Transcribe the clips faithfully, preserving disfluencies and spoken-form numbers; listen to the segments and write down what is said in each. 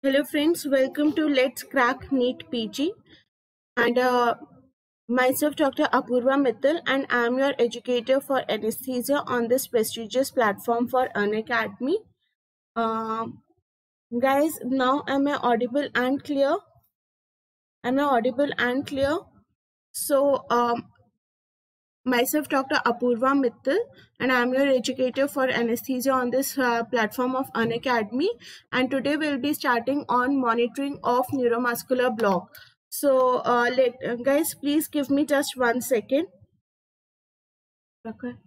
Hello friends, welcome to Let's Crack NEET P G and uh, myself Doctor Apurva Mittal and I am your educator for anesthesia on this prestigious platform for Unacademy. Um guys, now am I audible and clear? Am I audible and clear? So um, myself Doctor Apurva Mittal and I am your educator for anesthesia on this uh, platform of Unacademy, and today we'll be starting on monitoring of neuromuscular block. So uh, let uh, guys please give me just one second. Okay.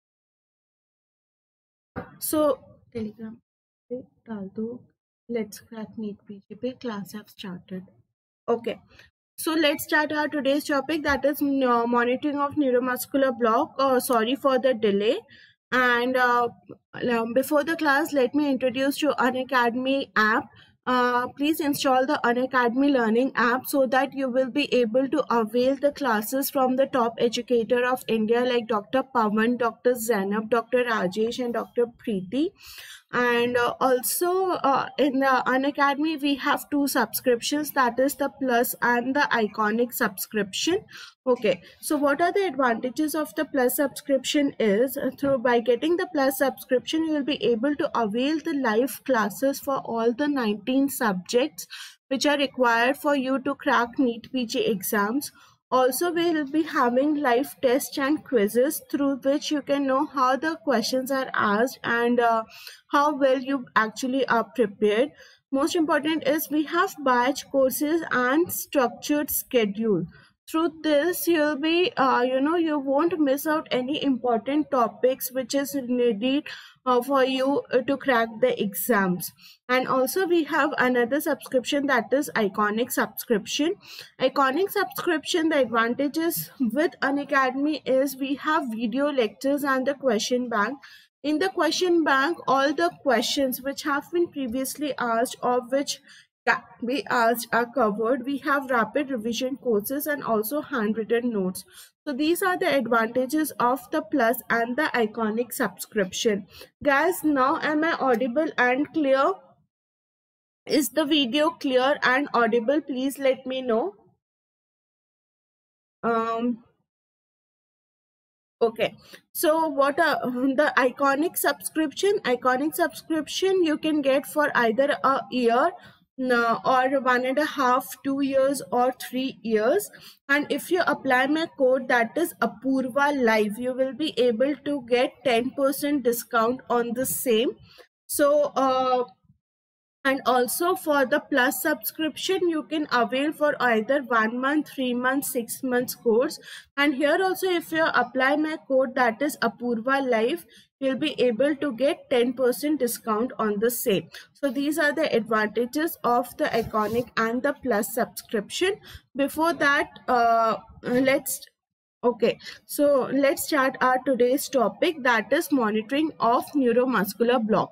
So Telegram पे डाल दो, let's crack NEET P G पे class have started. Okay. So let's start our today's topic, that is uh, monitoring of neuromuscular block. Uh, sorry for the delay. And uh, um, before the class, let me introduce you Unacademy app. Uh, please install the Unacademy Learning app so that you will be able to avail the classes from the top educator of India like Doctor Pawan, Doctor Zainab, Doctor Rajesh and Doctor Preeti. And uh, also uh, in the Unacademy we have two subscriptions, that is the Plus and the Iconic subscription. Okay, so what are the advantages of the Plus subscription is uh, through by getting the Plus subscription you will be able to avail the live classes for all the nineteen subjects which are required for you to crack NEET P G exams. Also, we will be having live tests and quizzes through which you can know how the questions are asked and uh, how well you actually are prepared. Most important is we have batch courses and structured schedule. Through this, you'll be, uh, you know, you won't miss out any important topics which is needed uh, for you uh, to crack the exams. And also we have another subscription, that is Iconic subscription. Iconic subscription, the advantages with Unacademy is we have video lectures and the question bank. In the question bank, all the questions which have been previously asked or which can be asked are covered. We have rapid revision courses and also handwritten notes. So these are the advantages of the Plus and the Iconic subscription. Guys, now am I audible and clear? Is the video clear and audible? Please let me know. Um, okay, so what are the Iconic subscription? Iconic subscription you can get for either a year no, or one and a half, two years or three years. And if you apply my code, that is Apurva Live, you will be able to get ten percent discount on the same. So uh, and also for the Plus subscription, you can avail for either one month, three months, six months course. And here also, if you apply my code, that is Apurva Live, you'll be able to get ten percent discount on the same. So these are the advantages of the Iconic and the Plus subscription. Before that, uh, let's okay, so let's start our today's topic, that is monitoring of neuromuscular block.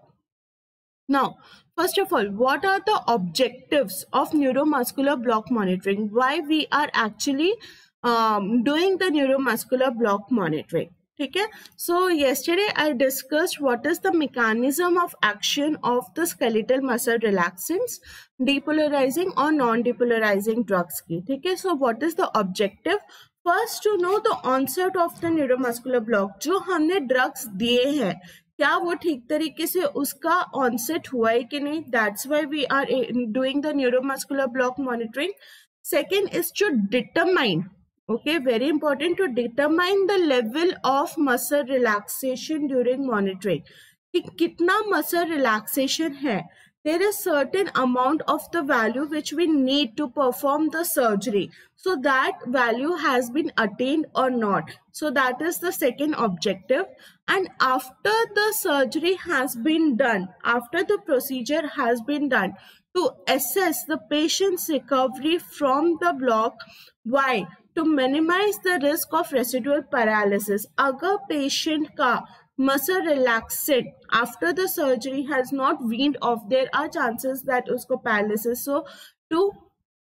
Now, first of all, what are the objectives of neuromuscular block monitoring? Why we are actually um, doing the neuromuscular block monitoring? Okay, so yesterday I discussed what is the mechanism of action of the skeletal muscle relaxants, depolarizing or non-depolarizing drugs. Okay, so what is the objective? First, to know the onset of the neuromuscular block. जो हमने drugs दिए हैं, क्या वो ठीक तरीके से उसका ऑनसेट हुआ है कि नहीं, that's why we are doing the neuromuscular block monitoring. Second is to determine, okay, very important, to determine the level of muscle relaxation during monitoring. कि कितना muscle relaxation है. There is certain amount of the value which we need to perform the surgery. So that value has been attained or not. So that is the second objective. And after the surgery has been done, after the procedure has been done, to assess the patient's recovery from the block. Why? To minimize the risk of residual paralysis. अगर patient का muscle relaxant after the surgery has not weaned off, there are chances that usko paralysis. So to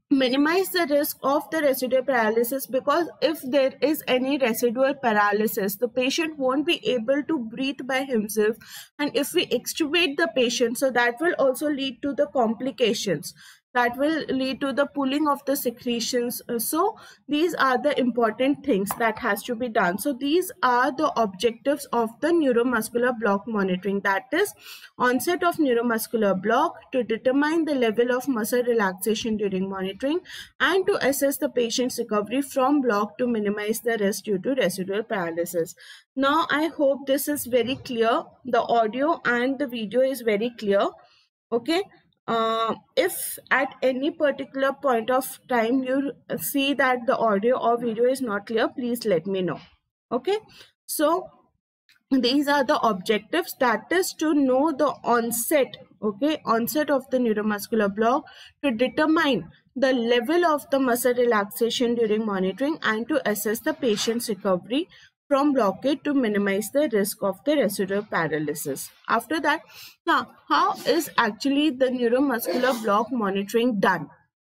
minimize the risk of the residual paralysis, because if there is any residual paralysis, the patient won't be able to breathe by himself, and if we extubate the patient, so that will also lead to the complications, that will lead to the pulling of the secretions. Uh, so these are the important things that has to be done. So these are the objectives of the neuromuscular block monitoring, that is onset of neuromuscular block, to determine the level of muscle relaxation during monitoring, and to assess the patient's recovery from block to minimize the risk due to residual paralysis. Now I hope this is very clear. The audio and the video is very clear. Okay. Uh, if at any particular point of time you see that the audio or video is not clear, please let me know. Okay. So these are the objectives, that is to know the onset, okay, onset of the neuromuscular block, to determine the level of the muscle relaxation during monitoring, and to assess the patient's recovery from blockade to minimize the risk of the residual paralysis. After that, now how is actually the neuromuscular block monitoring done?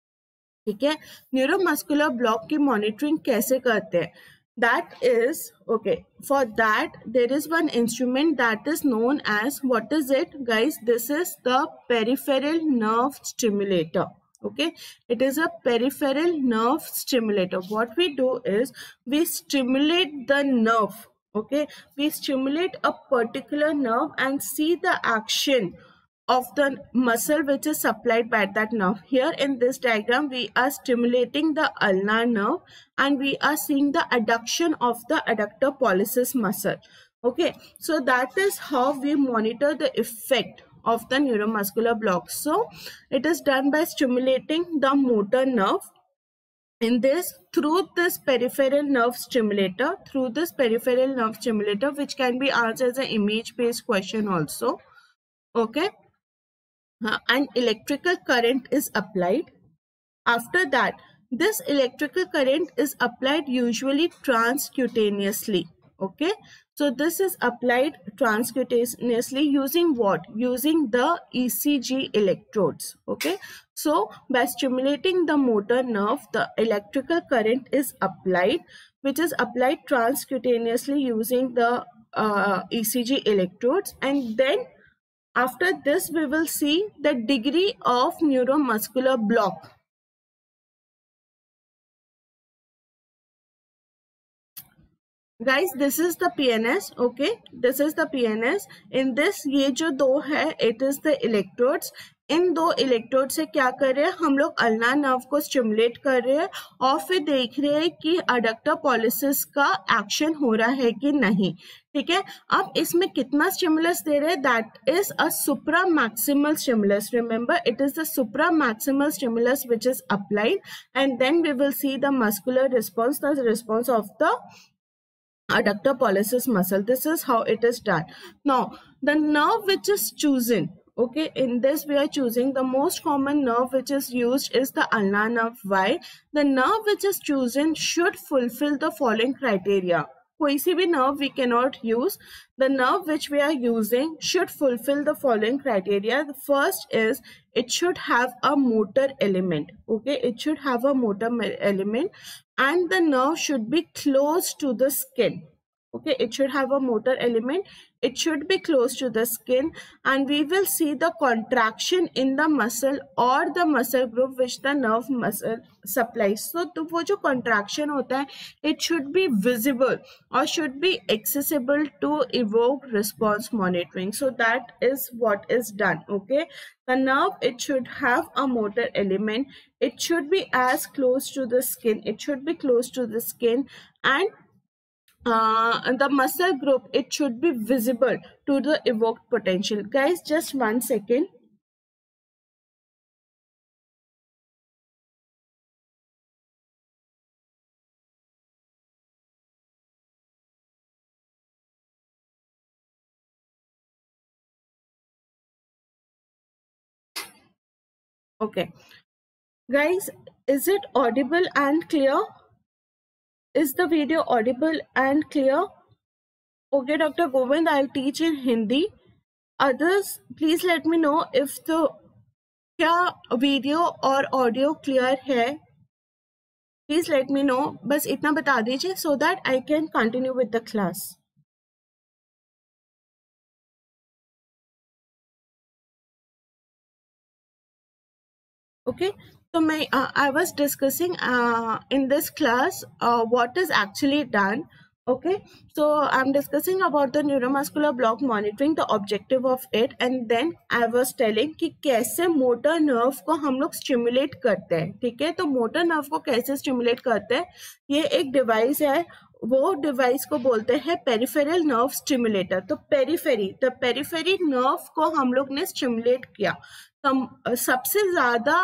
ठीक है, neuromuscular block की monitoring कैसे करते हैं? That is, okay, for that there is one instrument that is known as, what is it guys? This is the peripheral nerve stimulator. Okay, it is a peripheral nerve stimulator. What we do is we stimulate the nerve. Okay, we stimulate a particular nerve and see the action of the muscle which is supplied by that nerve. Here in this diagram we are stimulating the ulnar nerve and we are seeing the adduction of the adductor pollicis muscle. Okay, so that is how we monitor the effect of the neuromuscular block. So it is done by stimulating the motor nerve. In this, through this peripheral nerve stimulator, through this peripheral nerve stimulator, which can be answered as an image based question also. Okay, uh, an electrical current is applied. After that, this electrical current is applied usually transcutaneously. Okay, so this is applied transcutaneously using what? Using the E C G electrodes. Okay, so by stimulating the motor nerve, the electrical current is applied, which is applied transcutaneously using the uh, E C G electrodes, and then after this we will see the degree of neuromuscular block. Guys, this is the P N S. Okay, this is the P N S. In this, ये जो दो है, it is the electrodes. इन दो electrode से क्या कर रहे हैं हम लोग? अल्ना नर्व को स्टिमुलेट कर रहे हैं और फिर देख रहे हैं कि अडक्टर पॉलिसिस का एक्शन हो रहा है कि नहीं. ठीक है, अब इसमें कितना स्टिमुलस दे रहे हैं? That is a supra maximal stimulus. Remember, it is the supra maximal stimulus which is applied and then we will see the muscular response, the response of the adductor pollicis muscle. This is how it is done. Now the nerve which is chosen, okay, in this we are choosing the most common nerve which is used is the ulnar nerve. Why? The nerve which is chosen should fulfill the following criteria. कोई सी भी nerve we cannot use. The nerve which we are using should fulfill the following criteria. The first is it should have a motor element. Okay, it should have a motor element and the nerve should be close to the skin. Okay, it should have a motor element, it should be close to the skin, and we will see the contraction in the muscle or the muscle group which the nerve muscle supplies. So तो वो जो contraction होता है, it should be visible or should be accessible to evoke response monitoring. So that is what is done. Okay, the nerve, it should have a motor element, it should be as close to the skin, it should be close to the skin, and uh, the muscle group, it should be visible to the evoked potential. Guys, just one second. Okay, guys, is it audible and clear? Is the video audible and clear? Okay, Doctor Govind, I'll teach in Hindi. Others, please let me know if the क्या video और audio clear है? Please let me know, बस इतना बता दीजिए so that I can continue with the class. Okay, so my uh, I was discussing uh, in this class uh, what is actually done. Okay, so I'm discussing about the neuromuscular block monitoring, the objective of it, and then I was telling कि कैसे motor nerve को हम लोग stimulate करते हैं। ठीक है, तो मोटर नर्व को कैसे स्टिमुलेट करते हैं, ये एक डिवाइस है, वो डिवाइस को बोलते हैं पेरिफेरल नर्व स्टिमुलेटर। तो पेरिफेरी, द पेरिफेरी नर्व को हम लोग ने स्टिमुलेट किया। तो सबसे ज्यादा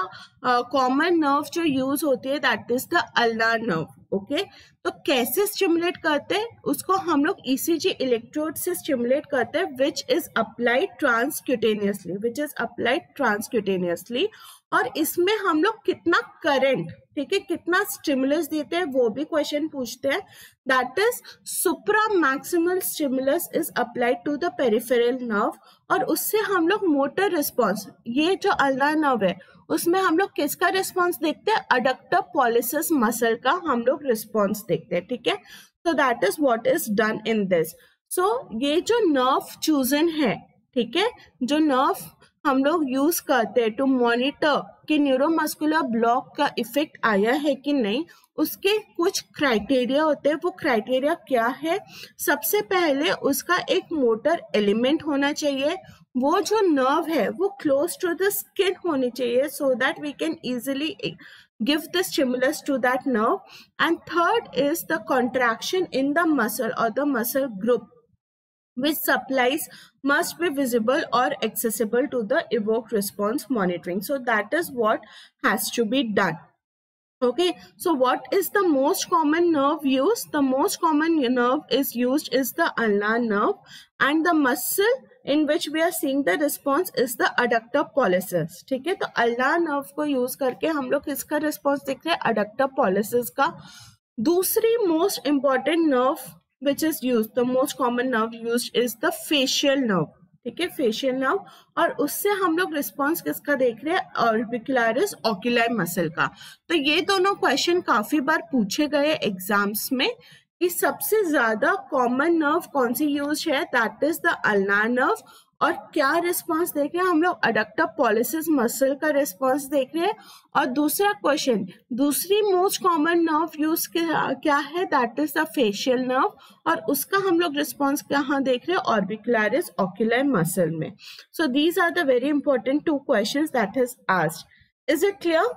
कॉमन uh, नर्व जो यूज होती है that is the ulnar nerve. Okay, तो कैसे स्टिमुलेट करते हैं उसको हम लोग ईसीजी इलेक्ट्रोड से स्टिमुलेट करते हैं, which is applied transcutaneously, which is applied transcutaneously. और इसमें हम लोग कितना करंट, ठीक है, कितना स्टिमुलस देते हैं वो भी क्वेश्चन पूछते हैं। That is supra maximal stimulus is applied to the peripheral nerve, और उससे हम लोग मोटर रिस्पॉन्स, ये जो अल्नार नर्व है उसमें हम लोग किसका रिस्पॉन्स देखते हैं, अडक्टर पॉलिसिस मसल का हम लोग रिस्पॉन्स देखते हैं। ठीक है, so that is what is done in this. So ये जो नर्व चूजन है, ठीक है, जो नर्व हम लोग यूज करते हैं टू मॉनिटर कि न्यूरोमस्कुलर ब्लॉक का इफेक्ट आया है कि नहीं, उसके कुछ क्राइटेरिया होते हैं। वो क्राइटेरिया क्या है, सबसे पहले उसका एक मोटर एलिमेंट होना चाहिए, वो जो नर्व है वो क्लोज टू द स्किन होनी चाहिए so that we can easily give the stimulus to that nerve. And third is the contraction in the muscle or the muscle group which supplies must be visible or accessible to the evoked response monitoring. So that is what has to be done. Okay, so what is the most common nerve used? The most common nerve is used is the ulnar nerve, and the muscle in which we are seeing the response is the adductor pollicis. ठीक है, तो ulnar nerve को use करके हम लोग किसका response देख रहे हैं, adductor pollicis का। दूसरी most important nerve which is used, the most common nerve used is the facial nerve. ठीक है, फेशियल नर्व, और उससे हम लोग रिस्पॉन्स किसका देख रहे हैं, ऑर्बिकुलरिस ओक्यूलाई मसल का। तो ये दोनों क्वेश्चन काफी बार पूछे गए एग्जाम्स में कि सबसे ज्यादा कॉमन नर्व कौन सी यूज है, that is the ulnar nerve, और क्या रिस्पॉन्स देख रहे हैं हम लोग, अडक्टर पॉलिसिस मसल का रिस्पॉन्स देख रहे हैं। और दूसरा क्वेश्चन, दूसरी मोस्ट कॉमन नर्व यूज क्या है, that is the facial nerve, और उसका हम लोग रिस्पॉन्स कहाँ देख रहे हैं, ऑर्बिकुलरिस ओक्यूलाई मसल में। So these are the very important two questions that is asked. Is it clear,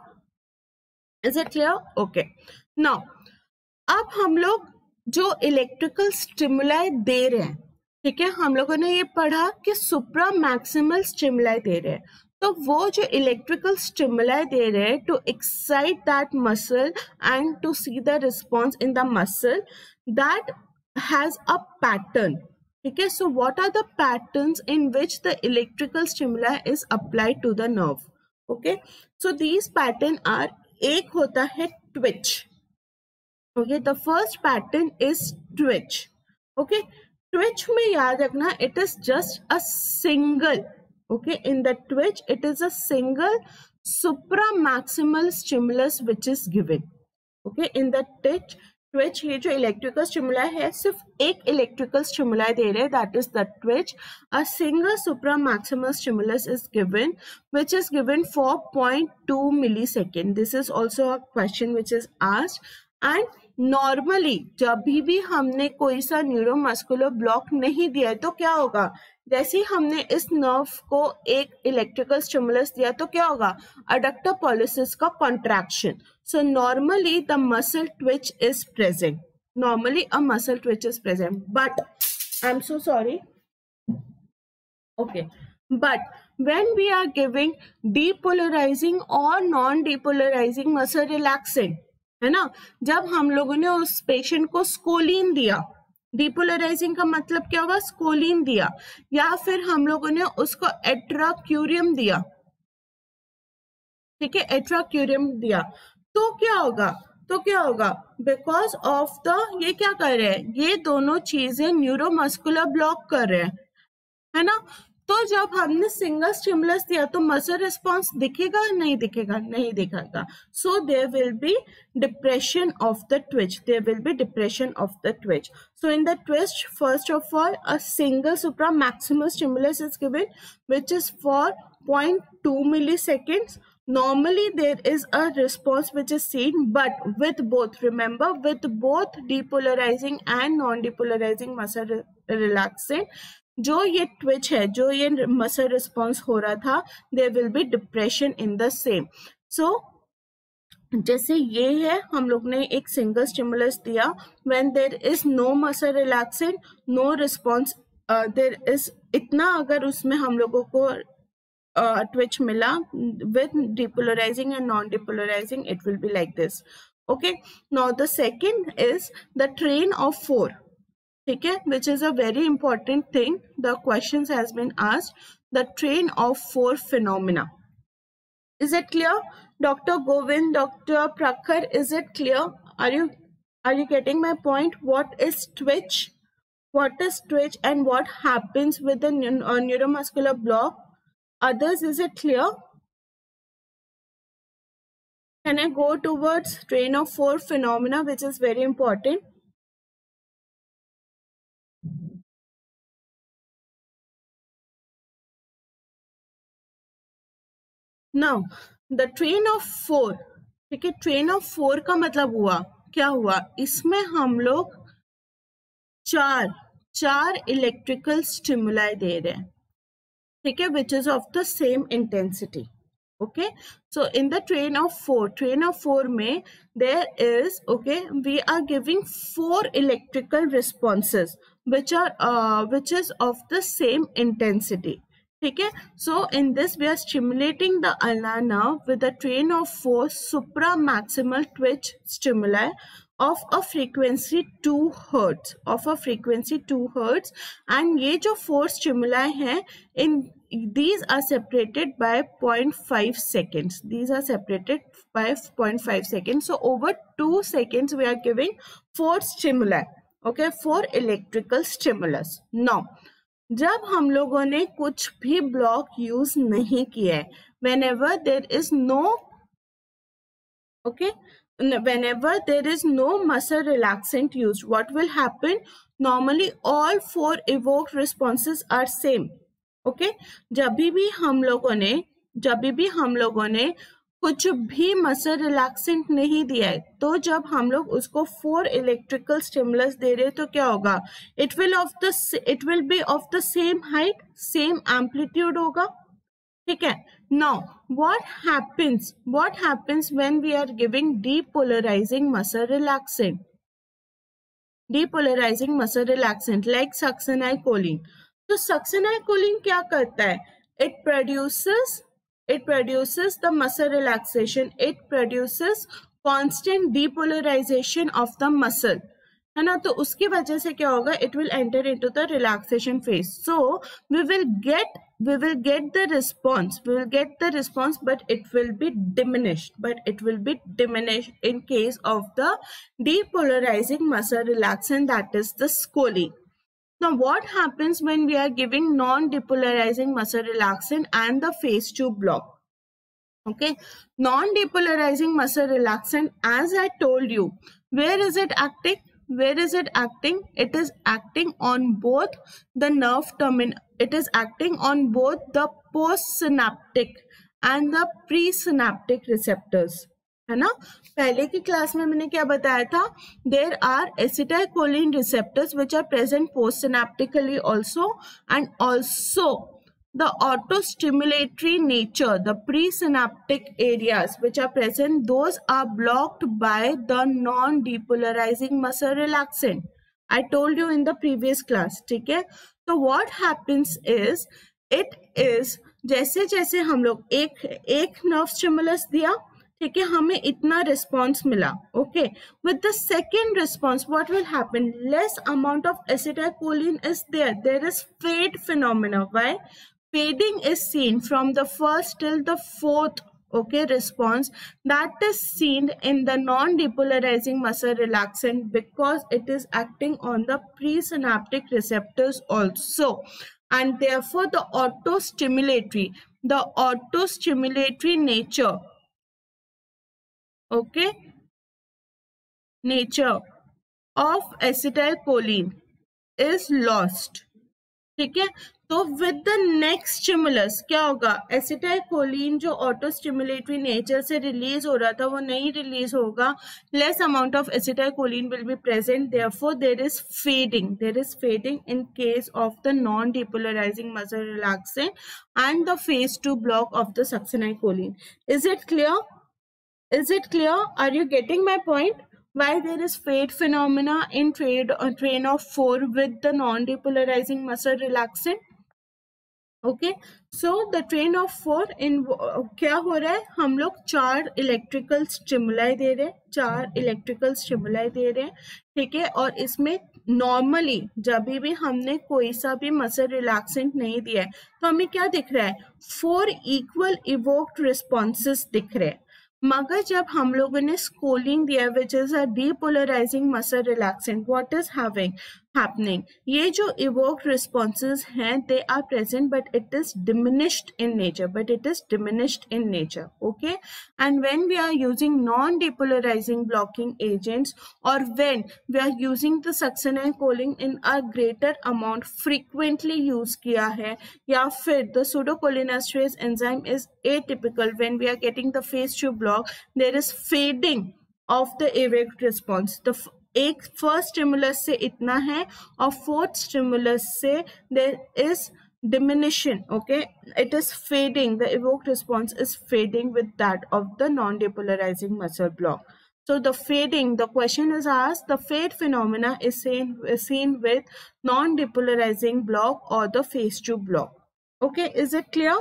is it clear? Okay, now अब हम लोग जो इलेक्ट्रिकल स्टिमुलाई दे रहे हैं, ठीक है, हम लोगों ने ये पढ़ा कि सुप्रा मैक्सिमल स्टिमुलाई दे रहे हैं, तो वो जो इलेक्ट्रिकल स्टिमुलाई दे रहे हैं to excite that muscle and to see the response in the muscle, that has a pattern. ठीक है, so what are the patterns in which the electrical stimuli is applied to the nerve. Okay, so these pattern are, एक होता है twitch. Okay, the first pattern is twitch. Okay, twitch में याद रखना, it is just a single, okay, in the twitch it is a single supramaximal stimulus which is given. Okay, in the twitch twitch ये जो electrical stimuli है सिर्फ एक electrical stimuli दे रहे हैं, that is the twitch. A single supramaximal stimulus is given which is given for zero point two millisecond. This is also a question which is asked. And normally जब भी हमने कोई सा न्यूरोमस्कुलर ब्लॉक नहीं दिया है तो क्या होगा, जैसे ही हमने इस नर्व को एक इलेक्ट्रिकल स्टिमुलस दिया तो क्या होगा, अडक्टर पॉलिसिस का contraction. So normally the muscle twitch is present, normally a muscle twitch is present, but I am so sorry, okay, but when we are giving depolarizing or non depolarizing muscle relaxant, है ना, जब हम लोगों ने उस patient को स्कोलिन दिया, depolarising का मतलब क्या हुआ, स्कोलिन दिया, या फिर हम लोगों ने उसको एट्राक्यूरियम दिया, ठीक है, एट्राक्यूरियम दिया, तो क्या होगा, तो क्या होगा, बिकॉज ऑफ द, ये क्या कर रहे हैं, ये दोनों चीजें न्यूरोमस्कुलर ब्लॉक कर रहे हैं, है ना, तो जब हमने सिंगल स्टिमुलस दिया तो मसल रिस्पॉन्स दिखेगा नहीं दिखेगा नहीं दिखेगा. So there will be depression of the twitch. There will be depression of the twitch. So in the twitch, first of all, a single supramaximal stimulus is given, which is for zero point two milliseconds. Normally there is a response which is seen, but with both, remember, with both depolarizing and non-depolarizing muscle relaxant, जो ये twitch है, जो ये muscle response हो रहा था, there will be depression in the same. So जैसे ये है, हम लोग ने एक सिंगल स्टिमुलस दिया, when there is no muscle relaxant, no response, there is इतना, अगर उसमें हम लोगों को ट्विच uh, मिला with depolarizing and non depolarizing, it will be like this. Okay, now the second is the train of four. ठीक है, which is a very important thing. The question has been asked, the train of four phenomena. Is it clear? Doctor Govind, Doctor Prakhar, is it clear? Are you are you getting my point? What is twitch? What is twitch and what happens with the uh, neuromuscular block? Others, is it clear? Can I go towards train of four phenomena, which is very important? Now, the train of four, ठीक है, train of four का मतलब हुआ क्या हुआ, इसमें हम लोग चार चार इलेक्ट्रिकल स्टिमुलाई दे रहे हैं. ठीक है, which is of the same intensity. Okay, so in the train of four, train of four में there is, okay, we are giving four electrical responses which are uh, which is of the same intensity. ठीक है, so in this we are stimulating the ulnar nerve with a train of four supramaximal twitch stimuli of a frequency two hertz, of a frequency two hertz, and ये जो four stimuli हैं, in these are separated by zero point five seconds. These are separated by zero point five seconds. So over two seconds we are giving four stimuli. Okay, four electrical stimulus. Now, जब हम लोगों ने कुछ भी block use नहीं किया है, whenever there is no, okay, whenever there is no muscle relaxant used, what will happen? Normally all four evoked responses are same. Okay, जब भी हम लोगों ने जब भी हम लोगों ने कुछ भी मसल रिलैक्सेंट नहीं दिया है, तो जब हम लोग उसको फोर इलेक्ट्रिकल स्टिमुलस दे रहे हैं तो क्या होगा? It will of the it will be of the same height, same amplitude होगा. ठीक है, now what happens what happens when we are giving depolarizing muscle relaxant, depolarizing muscle relaxant like succinylcholine. तो सक्सेनाइकोलिन क्या करता है? It produces It produces the muscle relaxation. It produces constant depolarization of the muscle, है ना? तो उसकी वजह से क्या होगा? It will enter into the relaxation phase. So we will get we will get the response. We will get the response, but it will be diminished. But it will be diminished in case of the depolarizing muscle relaxant, that is the scoline. Now, what happens when we are giving non-depolarizing muscle relaxant and the phase two block? Okay, non-depolarizing muscle relaxant, as I told you, where is it acting? Where is it acting? It is acting on both the nerve terminal. It is acting on both the postsynaptic and the presynaptic receptors. है ना? पहले की class में मैंने क्या बताया था? There are acetylcholine receptors which are present postsynaptically also, and also the autostimulatory nature, the presynaptic areas which are present, those are blocked by the non-depolarizing muscle relaxant. I told you in the previous class. ठीक है? So what happens is, it is जैसे जैसे हम लोग एक एक nerve stimulus दिया, ठीक है, हमें इतना रिस्पॉन्स मिला. ओके, with the second response what will happen? Less amount of acetylcholine is there. There is fade phenomena. Why? Fading is seen from the first till the fourth, okay, response, that is seen in the non-depolarizing muscle relaxant because it is acting on the presynaptic receptors also. and therefore the auto-stimulatory, the auto-stimulatory nature, okay, nature of acetylcholine is lost. ठीक है, तो with the next stimulus क्या होगा, acetylcholine जो auto stimulatory nature से release हो रहा था वो नहीं रिलीज होगा, less amount of acetylcholine will be present, therefore there is fading, there is fading in case of the non depolarizing muscle relaxant and the phase two block of the succinylcholine. Is it clear? Is it clear? Are you getting my point? Why there is fade phenomena in trade, uh, train of four with the non-depolarizing muscle relaxant? Okay, so the train of four in uh, क्या हो रहा है, हम लोग चार electrical stimuli दे रहे हैं, चार इलेक्ट्रिकल स्टिमुलाई दे रहे हैं, ठीक है, और इसमें नॉर्मली जब भी हमने कोई सा भी मसल रिलैक्सेंट नहीं दिया है तो हमें क्या दिख रहा है, फोर इक्वल इवोक्ड रिस्पॉन्सेस दिख रहे हैं, मगर जब हम लोगों ने स्कोलिन दिया which is a depolarizing muscle relaxant, what is having happening, ये जो evoked responses हैं they are present but it is diminished in nature, but it is diminished in nature, okay, and when we are using non-depolarizing blocking agents or when we are using the succinylcholine in a greater amount, frequently use किया है, या फिर the pseudocholinesterase enzyme is atypical, when we are getting the phase two block there is fading of the evoked response, the एक first stimulus से इतना है और fourth stimulus से there is diminution, okay, it is fading, the evoked response is fading with that of the non-depolarizing muscle block. So the fading, the question is asked, the fade phenomena is seen, is seen with non-depolarizing block or the phase two block. Okay, is it clear?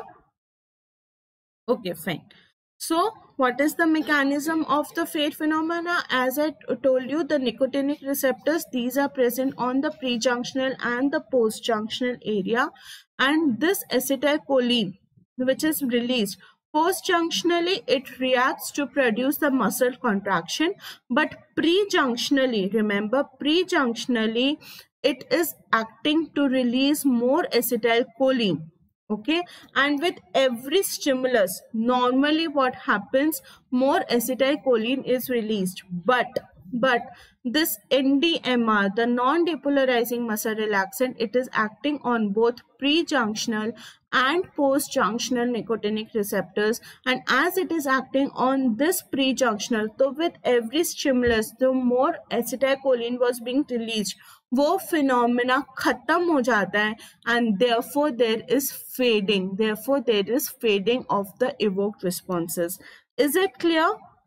Okay, fine. So what is the mechanism of the fade phenomena? As I told you, the nicotinic receptors, these are present on the prejunctional and the postjunctional area, and this acetylcholine which is released postjunctionally, it reacts to produce the muscle contraction, but prejunctionally, remember, prejunctionally it is acting to release more acetylcholine. Okay, and with every stimulus, normally what happens, more acetylcholine is released, but but this N D M R, the non-depolarizing muscle relaxant, it is acting on both prejunctional and postjunctional nicotinic receptors, and as it is acting on this prejunctional, so with every stimulus the more acetylcholine was being released, वो phenomena खत्म हो जाता है, and therefore there is fading, therefore there is fading of the evoked responses. Is it clear?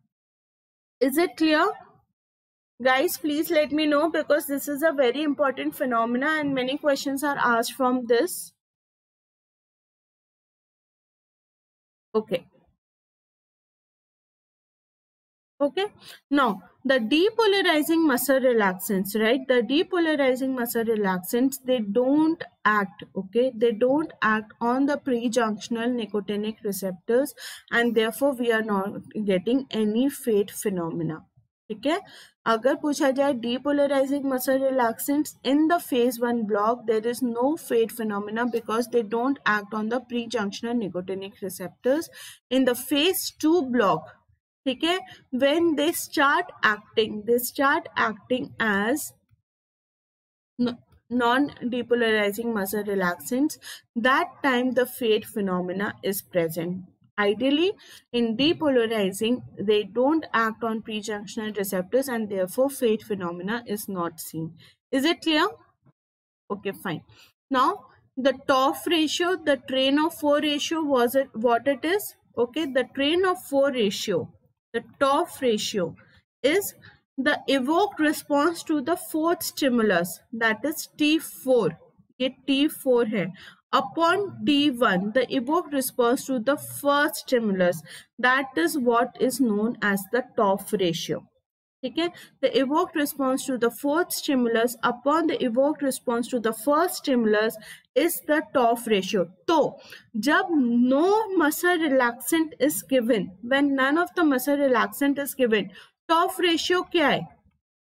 Is it clear? Guys, please let me know, because this is a very important phenomena and many questions are asked from this. Okay. Okay, now the depolarizing muscle relaxants, right, the depolarizing muscle relaxants, they don't act, okay, they don't act on the prejunctional nicotinic receptors, and therefore we are not getting any fade phenomena. ठीक है, अगर पूछा जाए depolarizing muscle relaxants in the phase one block, there is no fade phenomena because they don't act on the prejunctional nicotinic receptors. In the phase two block, ठीक है, when they start acting, they start acting as non-depolarizing muscle relaxants, that time the fade phenomena is present. Ideally, in depolarizing, they don't act on prejunctional receptors and therefore fade phenomena is not seen. Is it clear? Okay, fine. Now, the T O F ratio, the train of four ratio, was it what it is? Okay, the train of four ratio, the T O F ratio is the evoked response to the fourth stimulus, that is T four. ये T four है. Upon T one, the evoked response to the first stimulus, that is what is known as the T O F ratio. ठीक है, the evoked response to the fourth stimulus upon the evoked response to the first stimulus is the T O F ratio. तो जब no muscle relaxant is given, when none of the muscle relaxant is given, T O F ratio क्या है?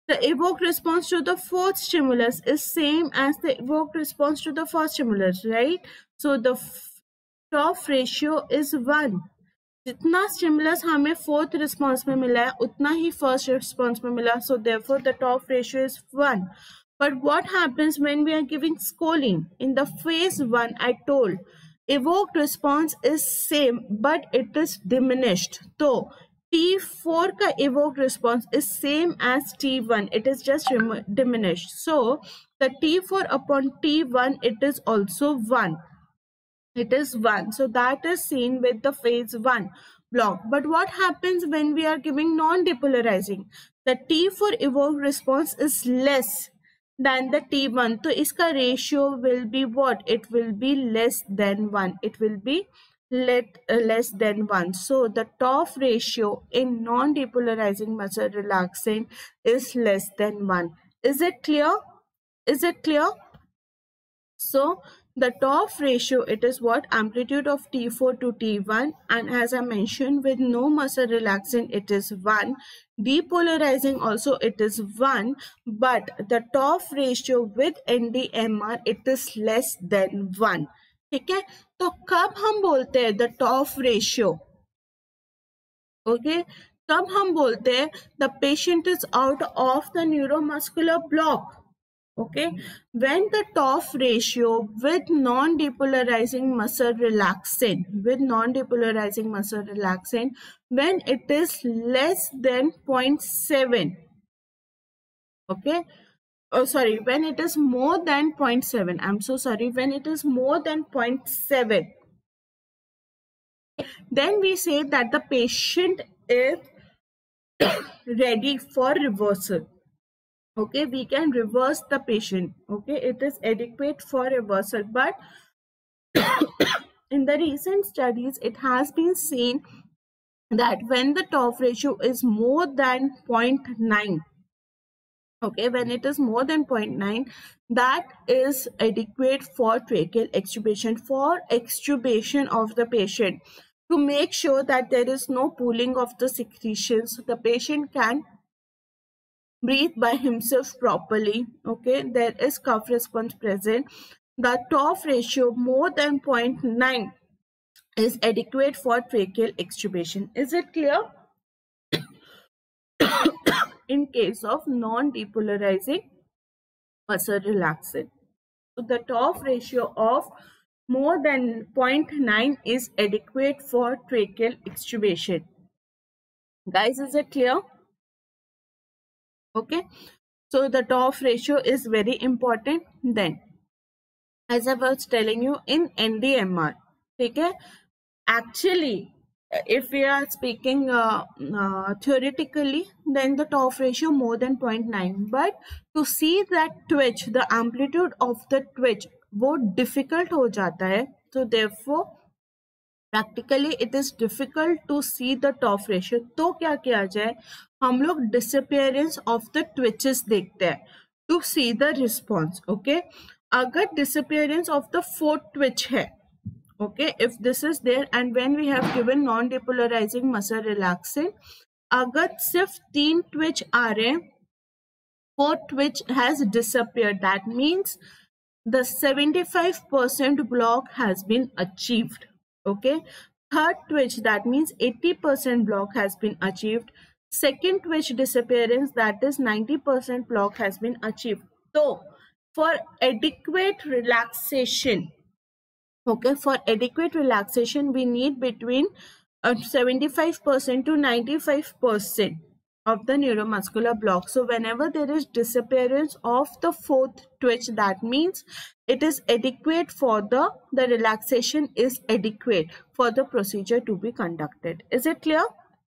The evoked response to the fourth stimulus is same as the evoked response to the first stimulus, right? So the T O F ratio is one. जितना stimulus हमें fourth response में मिला है उतना ही first response में मिला, so therefore the T O F ratio is one. But what happens when we are giving scoline? In the phase one, I told evoked response is same but it is diminished. So T four का evoked response is same as T one, it is just diminished. So the T four upon T one, it is also one. It is one. So that is seen with the phase one block. But what happens when we are giving non-depolarizing? The T four evoked response is less than the T one. So iska ratio will be what? It will be less than one. It will be let, uh, less than one. So the T O F ratio in non-depolarizing muscle relaxant is less than one. Is it clear? Is it clear? So the T O F ratio, it is what? Amplitude of T four to T one, and as I mentioned, with no muscle relaxant it is one. Depolarizing also it is one, but the T O F ratio with N D M R it is less than one. ठीक है, तो कब हम बोलते हैं the T O F ratio? Okay, तब हम बोलते हैं the patient is out of the neuromuscular block. Okay, when the T O F ratio with non-depolarizing muscle relaxant, with non-depolarizing muscle relaxant, when it is less than zero point seven, okay, oh sorry, when it is more than zero point seven, I'm so sorry, when it is more than zero point seven, then we say that the patient is ready for reversal. Okay, we can reverse the patient. Okay, it is adequate for reversal. But in the recent studies, it has been seen that when the T O F ratio is more than zero point nine, okay, when it is more than zero point nine, that is adequate for tracheal extubation, for extubation of the patient, to make sure that there is no pooling of the secretions. The patient can breathe by himself properly. Okay, there is cough response present. The T O F ratio more than zero point nine is adequate for tracheal extubation. Is it clear? In case of non-depolarizing muscle relaxant, so the T O F ratio of more than zero point nine is adequate for tracheal extubation. Guys, is it clear? Okay, so the T O F ratio is very important. Then, as I was telling you, in N D M R, okay, actually, if we are speaking uh, uh, theoretically, then the T O F ratio more than zero point nine. But to see that twitch, the amplitude of the twitch, वो difficult हो जाता है. So therefore, practically it is difficult to see the T O F ratio. तो क्या किया जाए? हम लोग disappearance of the twitches देखते हैं to see the response. Okay, अगर disappearance of the fourth twitch है, okay, if this is there and when we have given non-depolarizing muscle relaxant, अगर सिर्फ तीन twitch आ रहे हैं, fourth twitch has disappeared, that means the seventy-five percent block has been achieved. Okay, third twitch, that means eighty percent block has been achieved. Second twitch disappearance, that is ninety percent block has been achieved. So for adequate relaxation, okay, for adequate relaxation we need between uh, seventy-five percent to ninety-five percent of the neuromuscular block. So whenever there is disappearance of the fourth twitch, that means it is adequate for the the relaxation is adequate for the procedure to be conducted. Is it clear?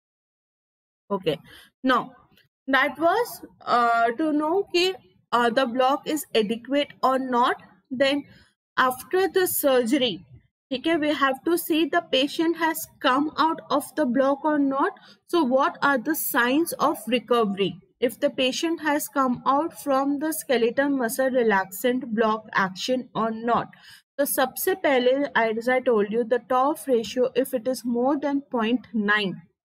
Okay, now that was uh, to know कि uh, the block is adequate or not. Then after the surgery, okay, we have to see the patient has come out of the block or not. So what are the signs of recovery? If the patient has come out from the skeletal muscle relaxant block action or not. So सबसे पहले, as I told you, the T O F ratio, if it is more than zero point nine,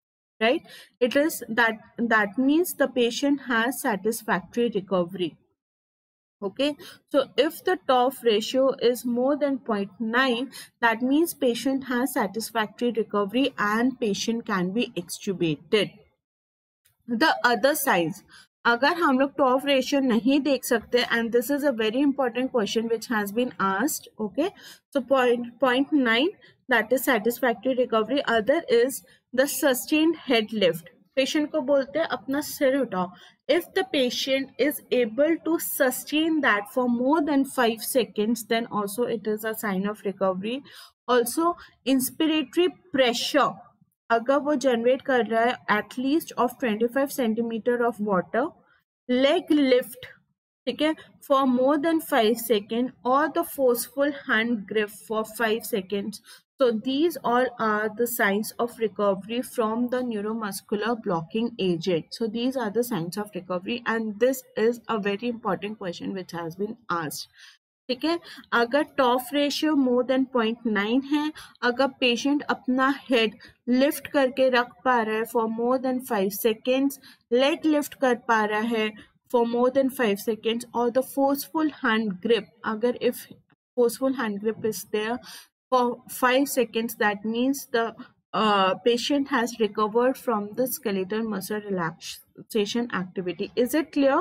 right? It is that that means the patient has satisfactory recovery. Okay, so if the T O F ratio is more than zero point nine, that means patient has satisfactory recovery and patient can be extubated. The other signs, अगर हम लोग T O F ratio नहीं देख सकते, and this is a very important question which has been asked, okay, so point point nine, that is satisfactory recovery. Other is the sustained head lift. Patient को बोलते हैं अपना सिर उठाओ. If the patient is able to sustain that for more than five seconds, then also it is a sign of recovery. Also, inspiratory pressure, अगर वो generate कर रहा है at least of twenty five centimeter of water, leg lift, ठीक है, for more than five second, और the forceful hand grip for five seconds. So these all are the signs of recovery from the neuromuscular blocking agent. So these are the signs of recovery, and this is a very important question which has been asked. ठीक है, अगर T O F ratio more than zero point nine है, अगर patient अपना head lift करके रख पा रहा है for more than five seconds, leg lift कर पा रहा है for more than five seconds, और द फोर्सफुल हैंड ग्रिप, अगर if forceful hand grip is there for five seconds, that means the uh, patient has recovered from the skeletal muscle relaxation activity. Is it clear?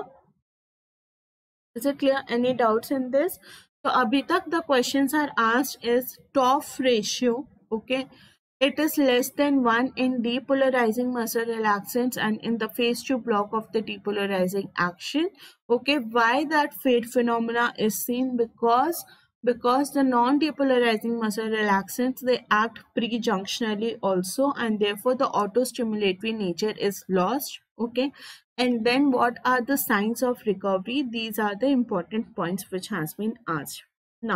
Is it clear? Any doubts in this? So abhi tak the questions are asked is T O F ratio, okay, it is less than one in depolarizing muscle relaxants and in the phase two block of the depolarizing action. Okay, why that fade phenomena is seen? Because because the non-depolarizing muscle relaxants, they act pre-junctionally also, and therefore the auto-stimulatory nature is lost. Okay, and then what are the signs of recovery? These are the important points which has been asked. Now,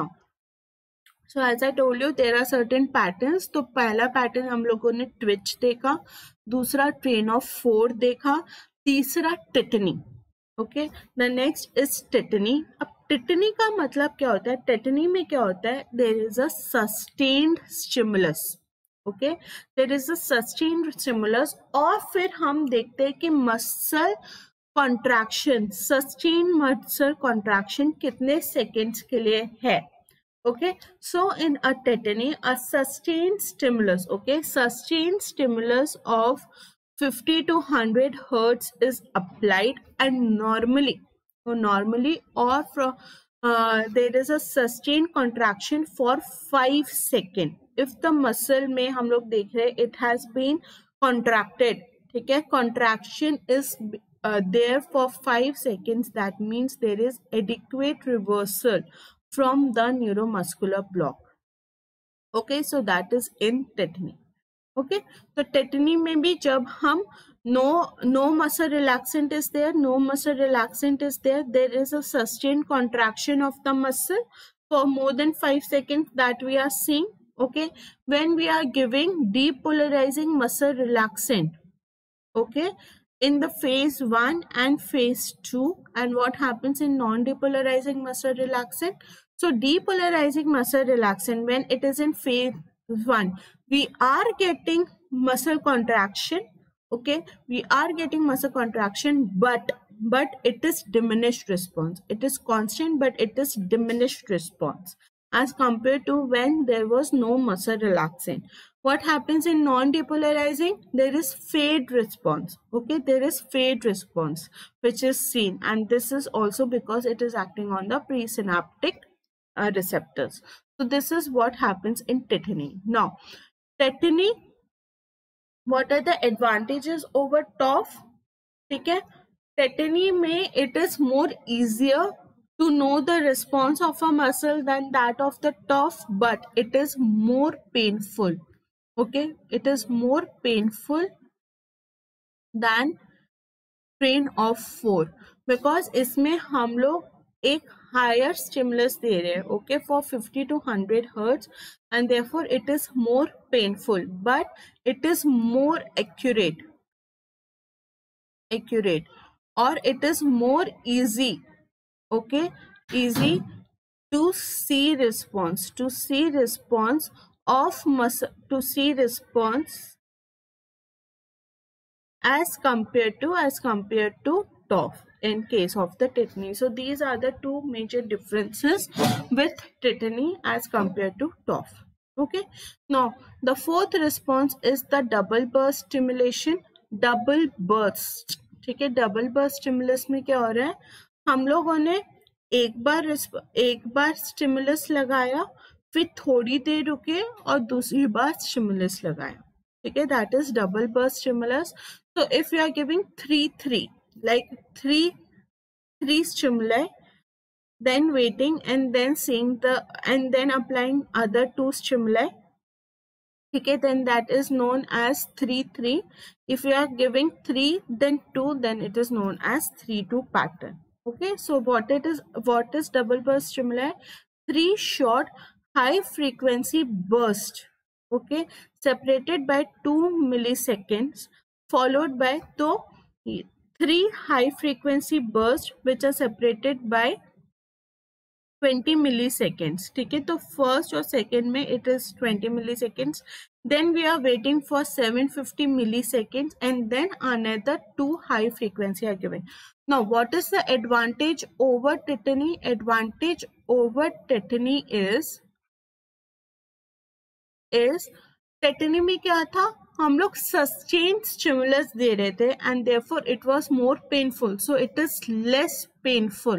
so as I told you, there are certain patterns. तो पहला pattern हम लोगों ने twitch देखा, दूसरा train of four देखा, तीसरा tetany. ओके, द नेक्स्ट इज टेटनी. अब टेटनी का मतलब क्या होता है? टेटनी में क्या होता है? There is a sustained stimulus. Okay, there is a sustained stimulus, और फिर हम देखते हैं कि muscle contraction, sustain muscle contraction कितने सेकेंड्स के लिए है. Okay, so in a tetany, a sustained stimulus, okay, sustained stimulus of fifty to one hundred hertz is applied, and normally, or normally, or from uh, there is a sustained contraction for five seconds. If the muscle में हम लोग देख रहे, it has been contracted, ठीक है, contraction is uh, there for five seconds. That means there is adequate reversal from the neuromuscular block. Okay, so that is in tetany. Okay, so tetany में भी जब हम no no muscle relaxant is there, no muscle relaxant is there, there is a sustained contraction of the muscle for more than five seconds that we are seeing. Okay, when we are giving depolarizing muscle relaxant, okay, in the phase one and phase two, and what happens in non-depolarizing muscle relaxant? So depolarizing muscle relaxant, when it is in phase one, we are getting muscle contraction. Okay, we are getting muscle contraction, but but it is diminished response. It is constant, but it is diminished response as compared to when there was no muscle relaxant. What happens in non-depolarizing? There is fade response. Okay, there is fade response which is seen, and this is also because it is acting on the presynaptic uh, receptors. So this is what happens in tetany. Now, tetany, what are the advantages over T O F? ठीक है, tetany में it is more easier to know the response of a muscle than that of the T O F, but it is more painful. Okay, it is more painful than train of four, because इसमें हम लोग एक higher stimulus दे रहे हैं, okay, for fifty to one hundred hertz, and therefore it is more painful, but it is more accurate, accurate, or it is more easy, okay, easy to see response, to see response of muscle, to see response as compared to as compared to T O F in case of the tetany. So these are the two major differences with tetany as compared to T O F. Okay, now the fourth response is the double burst stimulation. Double burst, ठीक है, double burst stimulus में क्या हो रहा है, हम लोगों ने एक बार एक बार स्टिमुलस लगाया, फिर थोड़ी देर रुके और दूसरी बार स्टिमुलस लगाया, ठीक है, that is double burst stimulus. So if you are giving three three, like three three stimuli, then waiting and then seeing the and then applying other two stimuli, okay, then that is known as three three. If you are giving three then two, then it is known as three two pattern. Okay, so what it is, what is double burst stimuli? Three short high frequency burst, okay, separated by two milliseconds, followed by तो three high frequency bursts which are separated by twenty milliseconds, ठीक है, तो first और second में it is twenty milliseconds, then we are waiting for seven hundred fifty milliseconds, and then another two high frequency are given. Now what is the advantage over tetany? Advantage over tetany is is tetany में क्या था, हम लोग sustain stimulus दे रहे थे and therefore it was more painful, so it is less painful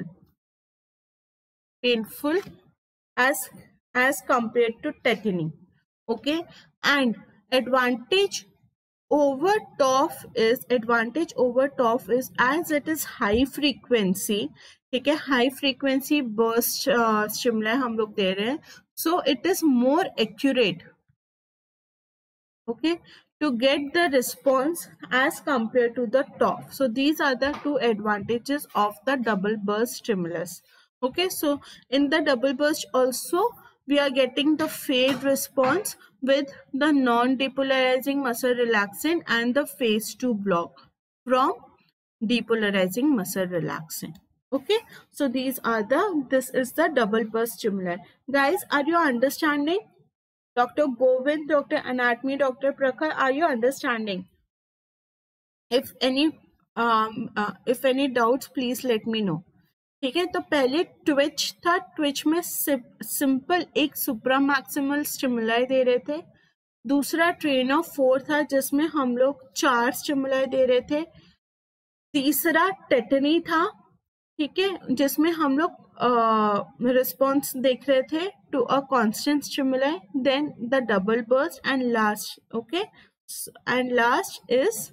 painful as as compared to tetany. Okay, and advantage over T O F is advantage over T O F is as it is high frequency, ठीक है, high frequency burst uh, stimuli हम लोग दे रहे हैं, so it is more accurate, okay, to get the response as compared to the T O F. So these are the two advantages of the double burst stimulus. Okay, so in the double burst also we are getting the fade response with the non-depolarizing muscle relaxant and the phase two block from depolarizing muscle relaxant. Okay, so these are the, this is the double burst stimuli. Guys, are you understanding? Doctor Govind, Doctor Anatomy, Doctor Prakhar, are you understanding? If any um uh, if any doubts, please let me know. ठीक है, तो पहले Twitch था, Twitch में simple एक सुप्रा maximal stimuli दे रहे थे, दूसरा ट्रेन ऑफ फोर था जिसमें हम लोग चार स्टिमुलाई दे रहे थे, तीसरा टेटनी था, ठीक है, जिसमें हम लोग रिस्पॉन्स देख रहे थे to a constant stimuli, then the double burst and last, okay, and last is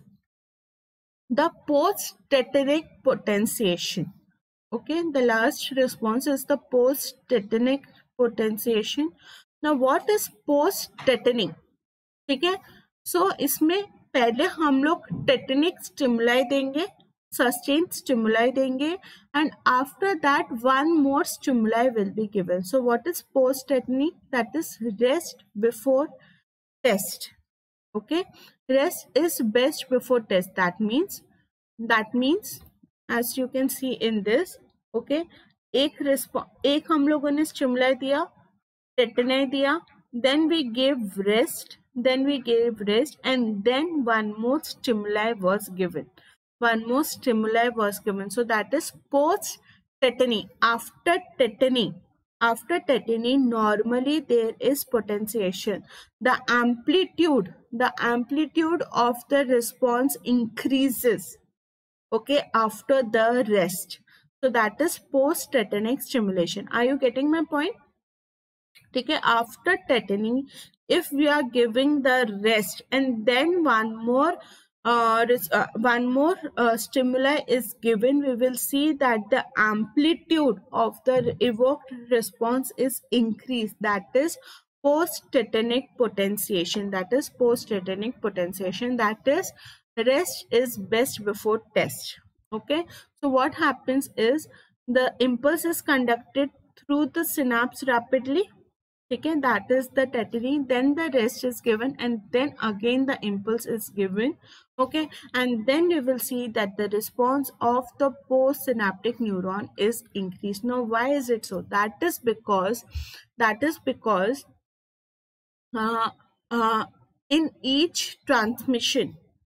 the post tetanic potentiation. Okay, the last response is the post-tetanic potentiation. Now, what is post-tetany? ठीक है, so इसमें पहले हम लोग tetanic stimuli देंगे, sustained stimuli देंगे, and after that one more stimuli will be given. So, what is post-tetany? That is rest before test. Okay, rest is best before test. That means, that means, as you can see in this, okay okay, एक response एक हम लोगों ने stimuli दिया, tetany दिया, then we give rest, then we give rest and then one more stimuli was given, one more stimuli was given, so that is post tetany. After tetany, after tetany normally there is potentiation, the amplitude the amplitude of the response increases, okay, after the rest. So that is post-tetanic stimulation. Are you getting my point? Okay, after tetany, if we are giving the rest and then one more uh, uh, one more uh, stimuli is given, we will see that the amplitude of the evoked response is increased. That is post-tetanic potentiation. That is post-tetanic potentiation. That is rest is best before test. Okay, so what happens is the impulse is conducted through the synapse rapidly, okay, that is the tetany, then the rest is given and then again the impulse is given, okay, and then you will see that the response of the postsynaptic neuron is increased. Now why is it so? That is because that is because uh, uh, in each transmission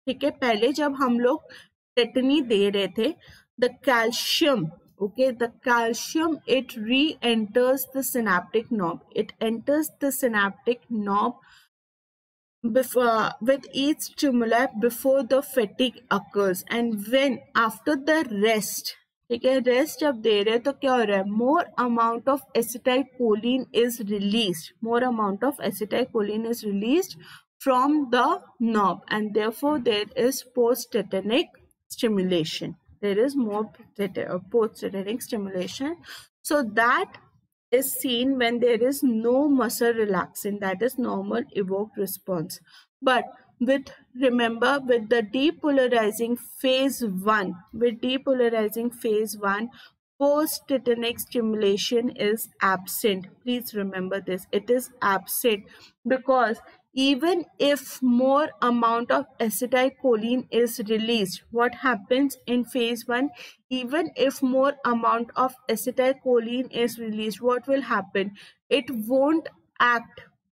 ठीक है, पहले जब हम लोग tetani दे रहे थे, the calcium, okay, the calcium, it re-enters the synaptic knob. It enters the synaptic knob before, with each stimuli before the fatigue occurs, and when after the rest, ठीक है, रेस्ट जब दे रहे तो क्या हो रहा है, more amount of acetylcholine is released, more amount of acetylcholine is released from the knob, and therefore there is post-tetanic stimulation. There is more post-tetanic stimulation. So that is seen when there is no muscle relaxant, that is normal evoked response. But with, remember, with the depolarizing phase one, with depolarizing phase one, post-tetanic stimulation is absent. Please remember this, it is absent, because even if more amount of acetylcholine is released, what happens in phase one, even if more amount of acetylcholine is released, what will happen, it won't act,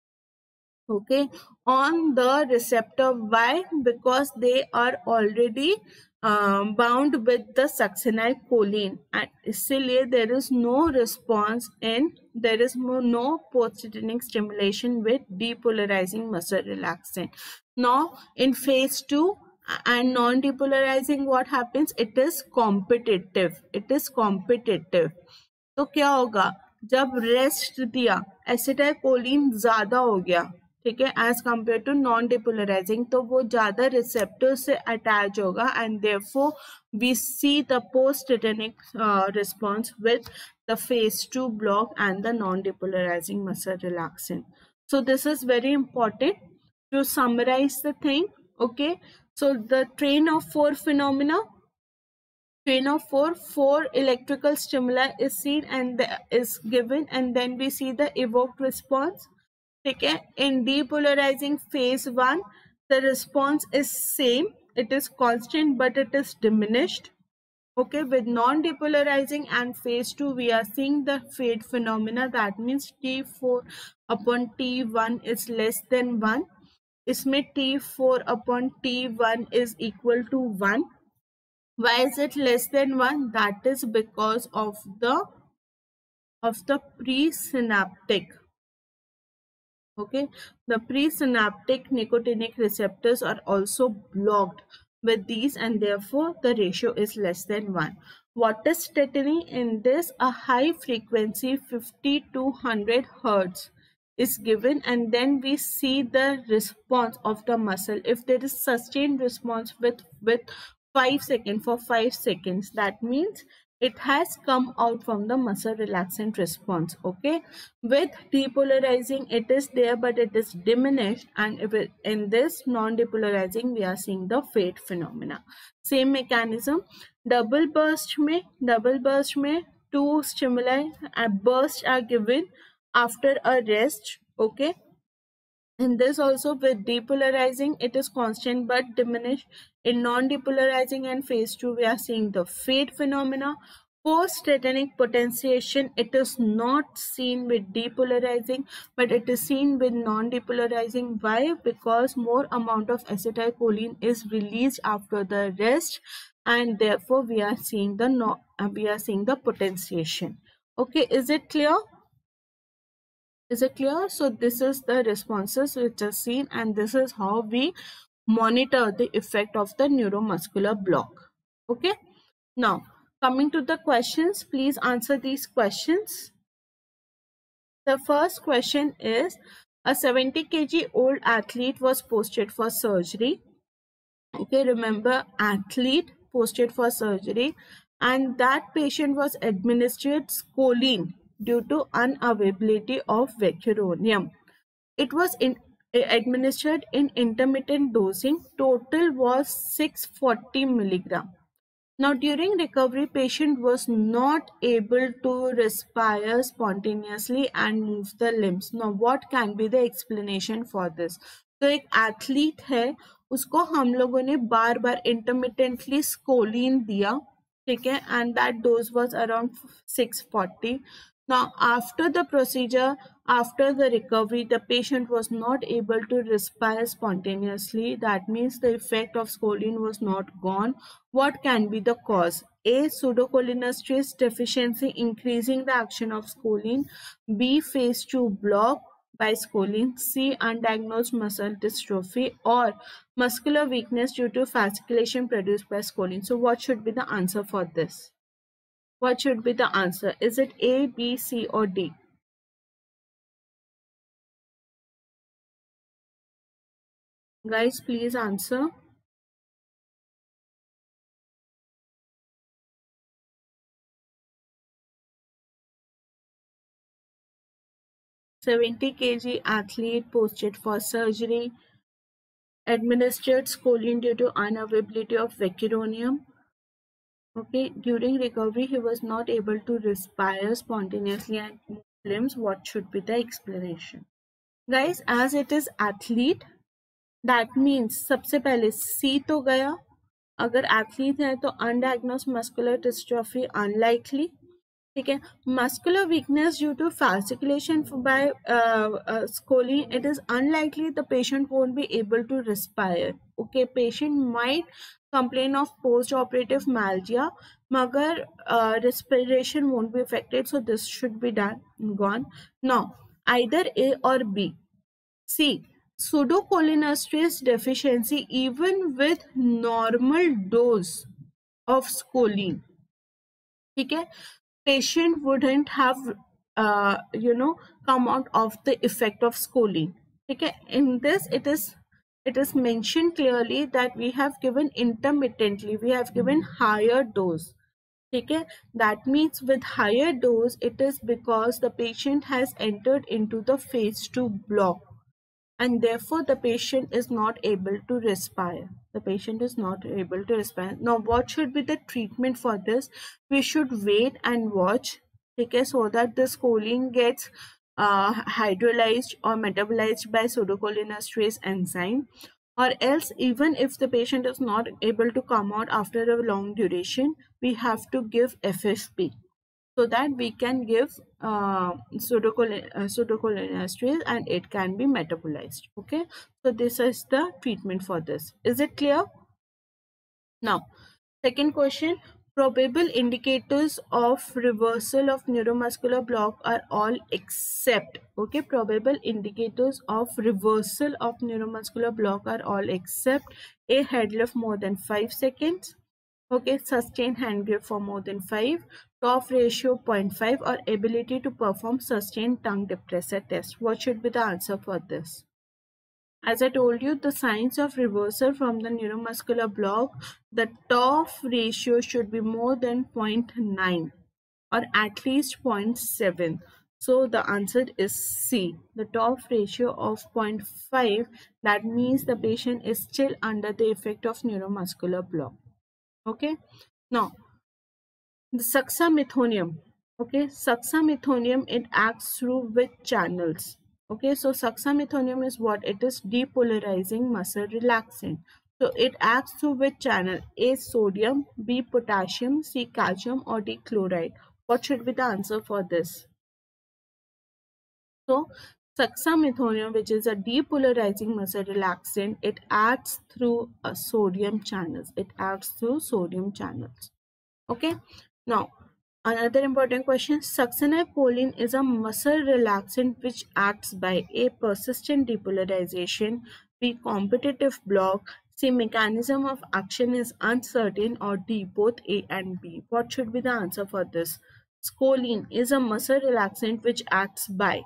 okay, on the receptor. Why? Because they are already um, bound with the succinylcholine, and इसलिए there is no response in, there is no, no post-tetanic stimulation with depolarizing muscle relaxant. Now in phase two and non-depolarizing, what happens, it is competitive, it is competitive. तो क्या होगा, जब rest दिया, acetylcholine ज्यादा हो गया, ठीक है, as compared to non depolarizing, तो वो ज्यादा रिसेप्टर से अटैच होगा, and therefore we see the post tetanic response with the phase two block and the non depolarizing muscle relaxant. So this is very important to summarize the thing. Okay, so the train of four phenomena, train of four, four electrical stimuli is seen and the, is given, and then we see the evoked response. Okay, in depolarizing phase one, the response is same, it is constant, but it is diminished. Okay, with non-depolarizing and phase two, we are seeing the fade phenomena. That means T four upon T one is less than one. इसमें T four upon T one is equal to one. Why is it less than one? That is because of the of the presynaptic. Okay, the presynaptic nicotinic receptors are also blocked with these, and therefore the ratio is less than one. What is tetany? In this, a high frequency fifty to one hundred hertz is given, and then we see the response of the muscle. If there is sustained response with with five seconds, for five seconds, that means it has come out from the muscle relaxant response. Okay, with depolarizing, it is there but it is diminished, and if it, in this non-depolarizing, we are seeing the fade phenomena. Same mechanism. Double burst में double burst में two stimuli and bursts are given after a rest. Okay, in this also, with depolarizing, it is constant but diminished. In non-depolarizing and phase two, we are seeing the fade phenomena. Post-tetanic potentiation, it is not seen with depolarizing, but it is seen with non-depolarizing. Why? Because more amount of acetylcholine is released after the rest, and therefore we are seeing the no, uh, we are seeing the potentiation. Okay, is it clear? Is it clear? So this is the responses which are seen, and this is how we monitor the effect of the neuromuscular block. Okay. Now coming to the questions, please answer these questions. The first question is, a seventy kilogram old athlete was posted for surgery. Okay, remember, athlete posted for surgery, and that patient was administered scoline due to unavailability of vecuronium. It was in, administered in intermittent dosing. Total was six hundred forty milligram. Now during recovery, patient was not able to respire spontaneously and move the limbs. Now what can be the explanation for this? तो एक athlete है, उसको हम लोगों ने बार बार intermittently स्कोलिन दिया, ठीक है, and that dose was around six forty. Now, after the procedure, after the recovery, the patient was not able to respire spontaneously. That means the effect of scoline was not gone. What can be the cause? A. Pseudocholinesterase deficiency increasing the action of scoline. B. Phase two block by scoline. C. Undiagnosed muscle dystrophy or muscular weakness due to fasciculation produced by scoline. So what should be the answer for this? What should be the answer? Is it A, B, C, or D? Guys, please answer. seventy kilograms athlete posted for surgery, administered scoline due to unavailability of vecuronium. Okay, during recovery, he was not able to respire spontaneously and move limbs. What should be the explanation? Guys, as it is athlete, that means सबसे पहले C तो गया. अगर athlete है तो undiagnosed muscular dystrophy unlikely. ठीक है. Muscular weakness due to fasciculation by uh, uh, scoline, it is unlikely the patient won't be able to respire. Okay, patient might complain of post-operative myalgia, magar uh, respiration won't be affected, so this should be done gone. Now, either A or B. C. Pseudocholinesterase deficiency even with normal dose of scoline. Okay, patient wouldn't have uh, you know come out of the effect of scoline. Okay, in this it is it is mentioned clearly that we have given intermittently, we have given higher dose. Okay, that means with higher dose it is because the patient has entered into the phase two block and therefore the patient is not able to respire. The patient is not able to respire. Now, what should be the treatment for this? We should wait and watch, okay, so that the scoline gets uh, hydrolyzed or metabolized by pseudocholinesterase enzyme, or else even if the patient is not able to come out after a long duration, we have to give F F P so that we can give uh, pseudocholinesterase uh, pseudocholinesterase and it can be metabolized. Okay, so this is the treatment for this. Is it clear? Now, second question. Probable indicators of reversal of neuromuscular block are all except. Okay, probable indicators of reversal of neuromuscular block are all except A. Head lift more than five seconds. Okay, sustained hand grip for more than five, T O F ratio zero point five, or ability to perform sustained tongue depressor test. What should be the answer for this? As I told you, the signs of reversal from the neuromuscular block, the T O F ratio should be more than zero point nine or at least zero point seven. So the answer is C. The T O F ratio of zero point five, that means the patient is still under the effect of neuromuscular block. Okay, now the suxamethonium. Okay, suxamethonium, it acts through which channels? Okay, so suxamethonium is what? It is depolarizing muscle relaxant. So it acts through which channel? A. Sodium, B. Potassium, C. Calcium, or D. Chloride. What should be the answer for this? So suxamethonium, which is a depolarizing muscle relaxant, it acts through a sodium channels. It acts through sodium channels. Okay. Now, another important question. Succinylcholine is a muscle relaxant which acts by A. Persistent depolarization, B. Competitive block, C. Mechanism of action is uncertain, or D. Both A and B. What should be the answer for this? Scoline is a muscle relaxant which acts by.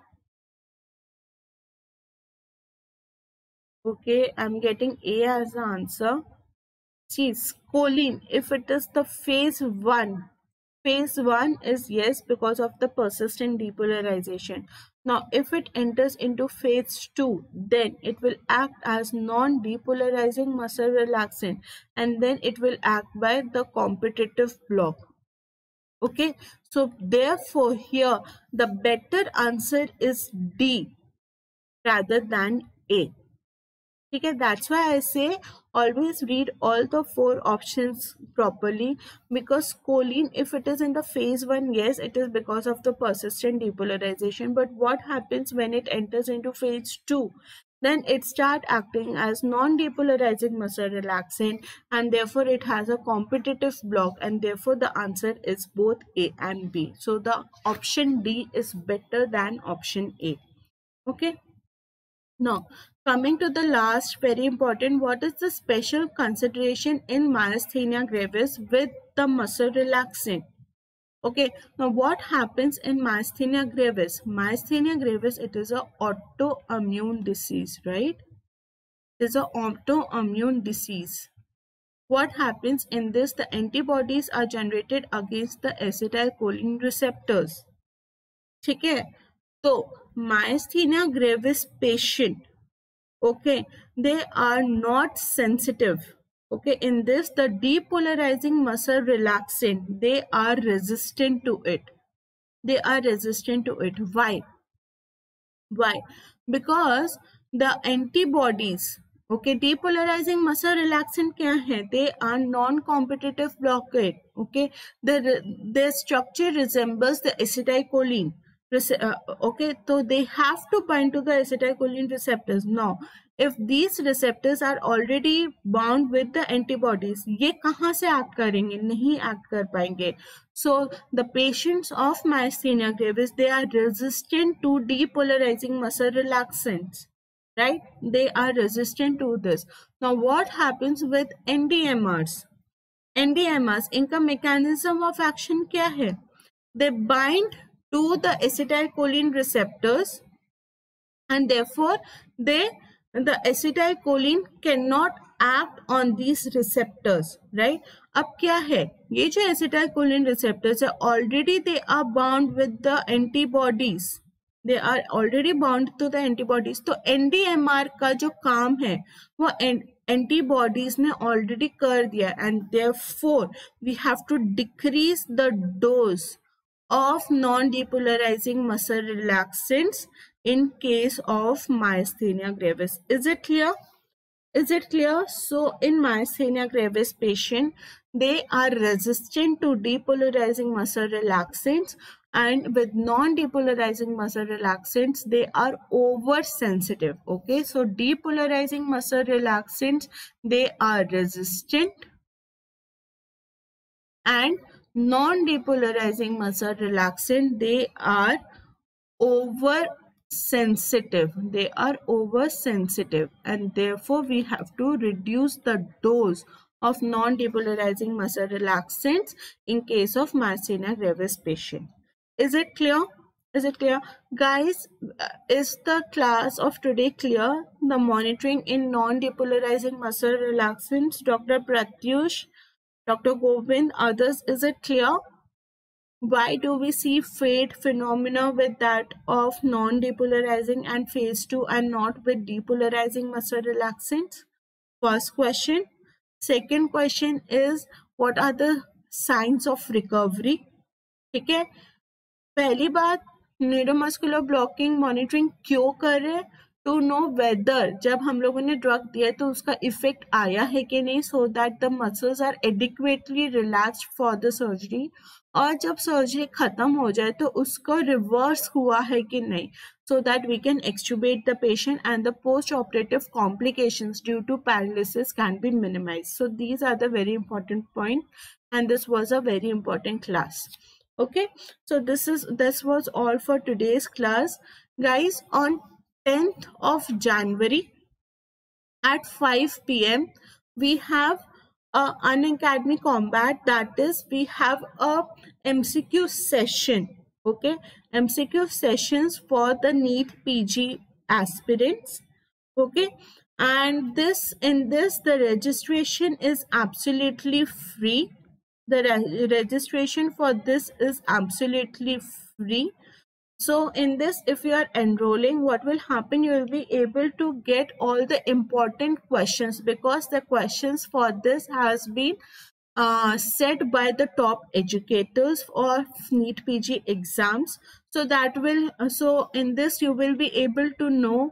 Okay, I'm getting A as the answer. See, scoline, if it is the phase one, phase one is yes because of the persistent depolarization. Now, if it enters into phase two, then it will act as non-depolarizing muscle relaxant and then it will act by the competitive block. Okay, so therefore here the better answer is D rather than A. Okay, that's why I say always read all the four options properly, because choline, if it is in the phase one, yes, it is because of the persistent depolarization. But what happens when it enters into phase two? Then it start acting as non-depolarizing muscle relaxant, and therefore it has a competitive block, and therefore the answer is both A and B. So the option D is better than option A. Okay. Now, coming to the last, very important, what is the special consideration in myasthenia gravis with the muscle relaxant? Okay, now what happens in myasthenia gravis? Myasthenia gravis, it is a autoimmune disease, right? It is a autoimmune disease. What happens in this? The antibodies are generated against the acetylcholine receptors. Okay, so myasthenia gravis patient, okay, they are not sensitive. Okay, in this, the depolarizing muscle relaxant, they are resistant to it. They are resistant to it. Why? Why? Because the antibodies, okay, depolarizing muscle relaxant क्या है? They are non-competitive blockade. Okay, the their structure resembles the acetylcholine. Uh, okay, so they have to bind to the acetylcholine receptors. Now, if these receptors are already bound with the antibodies, ये कहाँ से act करेंगे? नहीं act कर पाएंगे. So the patients of myasthenia gravis, they are resistant to depolarizing muscle relaxants, right? They are resistant to this. Now what happens with N D M Rs? N D M Rs, इनका mechanism of action क्या है? They bind to the acetylcholine receptors, and therefore they the acetylcholine cannot act on these receptors, right? अब क्या है? ये जो acetylcholine receptors है, already they are bound with the antibodies. They are already bound to the antibodies. तो N D M R का जो काम है वो antibodies ने already कर दिया, and therefore we have to decrease the dose of non-depolarizing muscle relaxants in case of myasthenia gravis. Is it clear? Is it clear? So in myasthenia gravis patient, they are resistant to depolarizing muscle relaxants, and with non-depolarizing muscle relaxants, they are oversensitive. Okay, so depolarizing muscle relaxants, they are resistant, and non-depolarizing muscle relaxant, they are oversensitive. They are oversensitive, and therefore we have to reduce the dose of non-depolarizing muscle relaxants in case of myasthenia gravis patient. Is it clear? Is it clear? Guys, is the class of today clear? The monitoring in non-depolarizing muscle relaxants, Doctor Pratyush, Doctor Govind, others, is it clear? Why do we see fade phenomena with that of non-depolarizing and phase two and not with depolarizing muscle relaxants? First question. Second question is, what are the signs of recovery? ठीक है, पहली बात, neuromuscular blocking monitoring क्यों कर रहे हैं? To know whether जब हम लोगों ने ड्रग दिया तो उसका इफेक्ट आया है कि नहीं, so that the muscles are adequately relaxed for the surgery, और जब सर्जरी खत्म हो जाए तो उसको रिवर्स हुआ है कि नहीं, so that we can extubate the patient and the post-operative complications due to paralysis can be minimized. So these are the very important points, and this was a very important class. Okay, so this is this was all for today's class, guys. On tenth of January at five p m we have a Unacademy Combat, that is we have a M C Q session. Okay, M C Q sessions for the NEET P G aspirants. Okay, and this in this the registration is absolutely free. The re registration for this is absolutely free. So in this, if you are enrolling, what will happen? You will be able to get all the important questions, because the questions for this has been uh, set by the top educators of NEET P G exams. So that will, so in this you will be able to know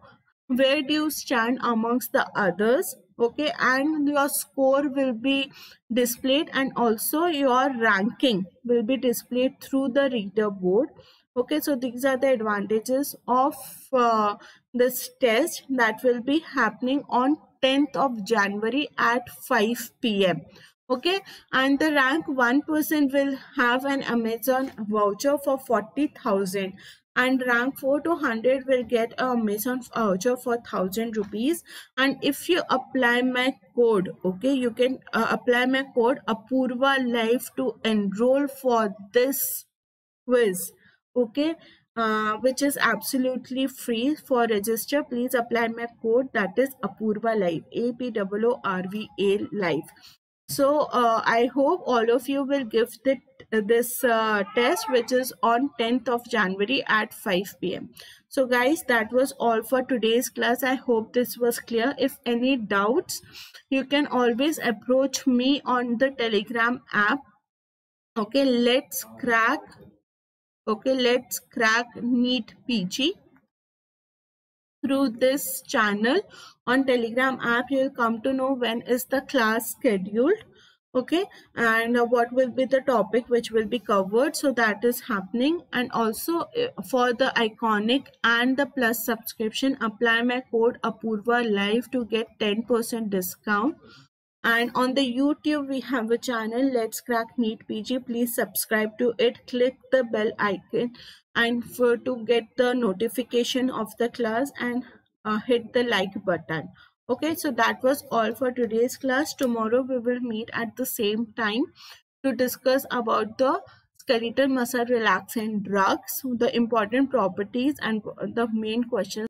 where do you stand amongst the others. Okay, and your score will be displayed, and also your ranking will be displayed through the reader board. Okay, so these are the advantages of uh, this test that will be happening on tenth of January at five p m Okay, and the rank one person will have an Amazon voucher for forty thousand, and rank four to one hundred will get a Amazon voucher for one thousand rupees. And if you apply my code, okay, you can uh, apply my code Apurva Life to enroll for this quiz. Okay, uh, which is absolutely free. For register, please apply my code, that is Apurva Live, A P O O R V A Live. So uh, I hope all of you will give the, this uh, test, which is on tenth of January at five p m So guys, that was all for today's class. I hope this was clear. If any doubts, you can always approach me on the Telegram app. Okay, let's crack. Okay, let's crack NEET P G. Through this channel on Telegram app, you'll come to know when is the class scheduled. Okay, and uh, what will be the topic which will be covered. So that is happening. And also uh, for the Iconic and the Plus subscription, apply my code Apurva Live to get ten percent discount. And on the YouTube, we have a channel, Let's Crack NEET P G. Please subscribe to it. Click the bell icon and for to get the notification of the class, and uh, hit the like button. Okay, so that was all for today's class. Tomorrow we will meet at the same time to discuss about the skeletal muscle relaxant drugs, the important properties, and the main questions